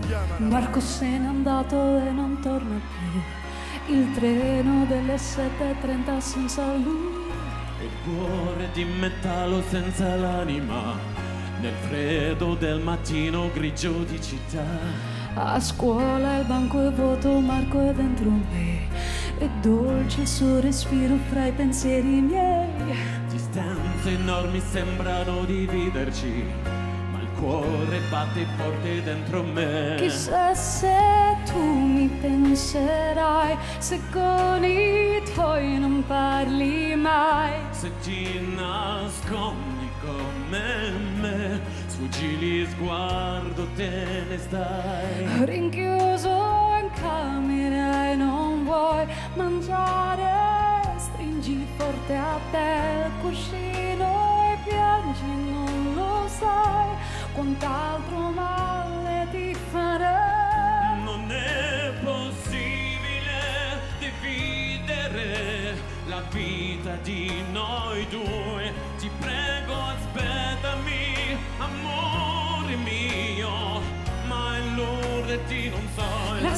Marco se n'è andato e non torna più, il treno delle 7:30 senza lui. Il cuore di metallo senza l'anima, nel freddo del mattino grigio di città. A scuola il banco è vuoto, Marco è dentro me, è dolce il suo respiro fra i pensieri miei. Distanze enormi sembrano dividerci, ma il cuore batte forte dentro me. Chissà se tu mi penserai, se con i tuoi non parli mai. Se ti nascondi come me, sfuggi gli sguardo, te ne stai. Rinchiuso in camera e non vuoi mangiare, stringi forte a te il cuscino e piangi, non lo sai quant'altro male ti farei. Non è possibile dividere la vita di noi due, ti prego aspettami, amore mio, ma illuditi non so. La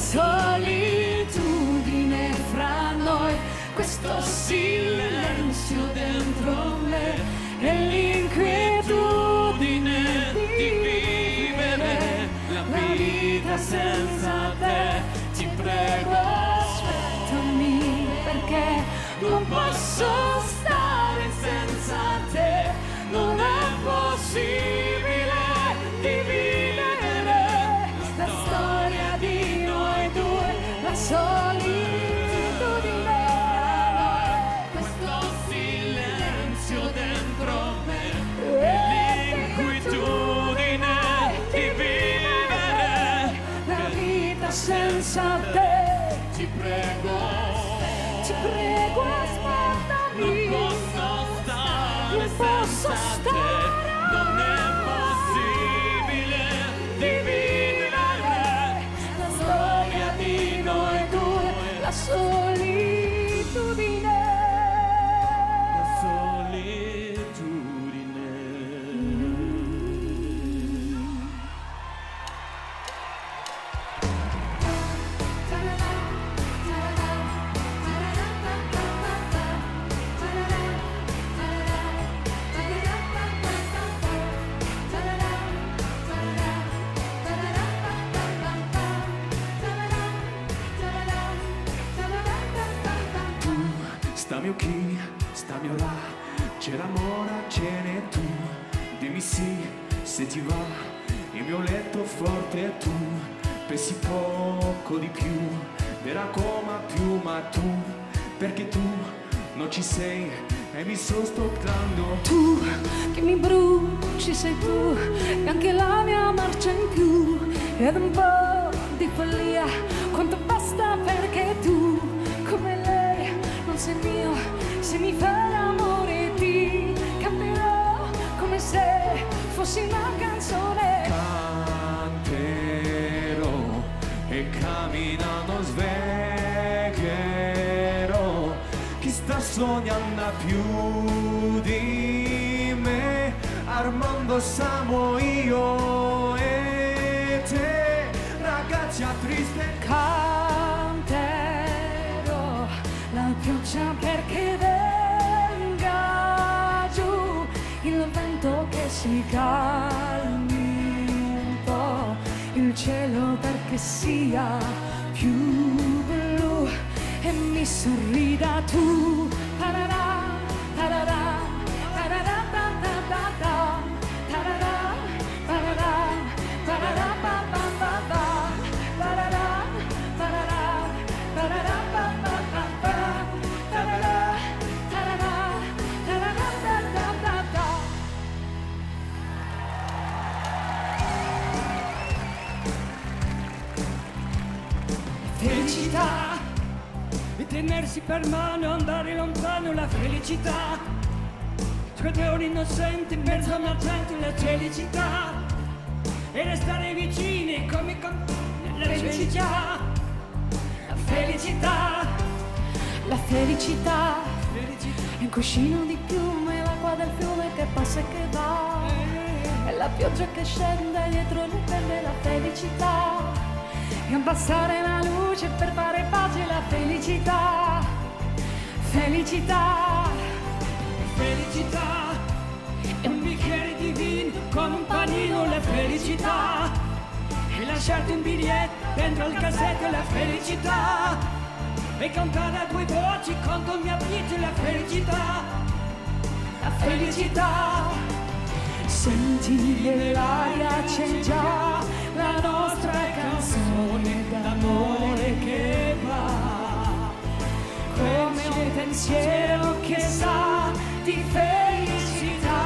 solitudine fra noi, questo silenzio dentro me e l'inquietudine di vivere la vita senza te. Ti prego aspettami, perché non posso stare senza te. Non è possibile dividere la storia di noi due, la solitudine, Questo silenzio dentro me e l'inquietudine di vivere la vita senza te. Ti prego aspettami, non posso stare non posso senza stare. te. Non è possibile dividere La storia di noi due, la solitudine. la solitudine. Stammi qui, stammi là, c'è l'amore, ce n'è tu. Dimmi sì, se ti va, il mio letto forte è tu. Pensi poco di più, vera coma più, ma tu, perché tu non ci sei e mi sto stoppando. Tu che mi bruci sei tu, e anche la mia marcia in più, ed un po' di follia, quanto basta perché tu, come lei, non sei mio. Se mi fai l'amore ti canterò come se fossi una canzone. Canterò e camminando svegherò chi sta sognando più di me. Armando siamo io e te, ragazza triste. Canterò la pioggia perché venga giù, il vento che si calmi un po', il cielo perché sia più blu e mi sorrida tu. Tararà, tararà, tararà, tararà, tararà, tararà, tararà, tararà, tararà, tararà, felicità di tenersi per mano, andare lontano, la felicità, tra due ore innocenti in mezzo a una gente, la felicità, e restare vicini come con la felicità, la felicità, la felicità è un cuscino di piume, l'acqua del fiume che passa e che va, è la pioggia che scende dietro le tende, la felicità è abbassare la luce per fare pace, la felicità, felicità, Felicità è un bicchiere di vino con un panino, la felicità e lasciarti un biglietto dentro il cassetto, la felicità e cantare a due voci quando mi abiti, la felicità, la felicità. senti nell'aria c'è già la nostra canzone d'amore che va come un pensiero che sa di felicità.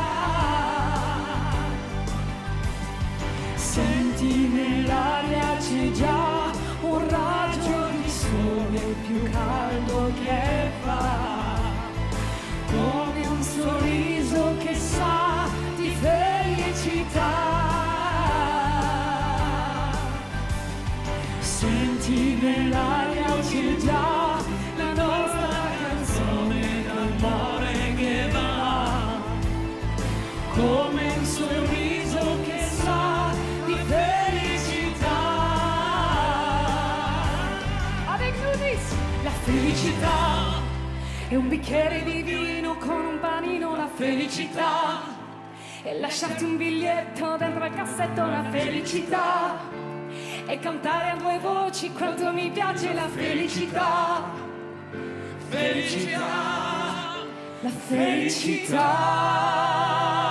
Senti nell'aria c'è già un raggio di sole più caldo che va come un sorriso che sa di felicità. Senti nell'aria c'è già la nostra canzone d'amore che va come un sorriso che sa di felicità. Avec nous dis, la felicità è un bicchiere di vino con un panino, la felicità e lasciarti un biglietto dentro il cassetto, la felicità e cantare a due voci quanto mi piace, la felicità, felicità, la felicità.